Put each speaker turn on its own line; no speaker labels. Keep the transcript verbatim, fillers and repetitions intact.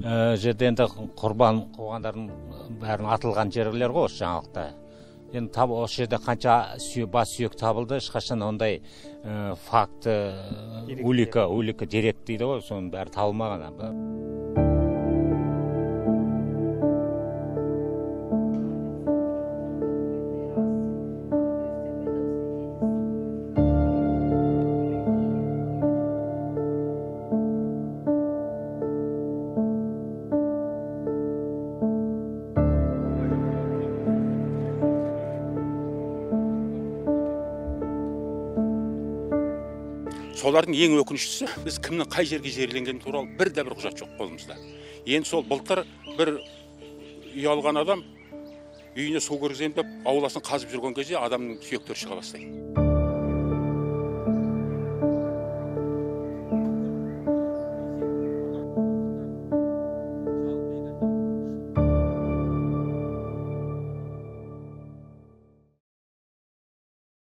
жерде енді құрбан қойғандардың бәрін атылған жерлер ғой осы жаңалықта. Енді тап осы жерде қанша бас сүйек табылды, ешқашан ондай факты, улика, улика дерек дейді ғой, соның бәрі табылмаған.
Солардың ең өкініштісі, біз кімнің қай жерге жерленгені туралы бір де бір құжат жоқ қолымызда. Енді сол былтыр бір үй алған адам үйіне су кіргіземін деп ауласын қазып жүрген кезде адамның сүйектері шыға бастайды.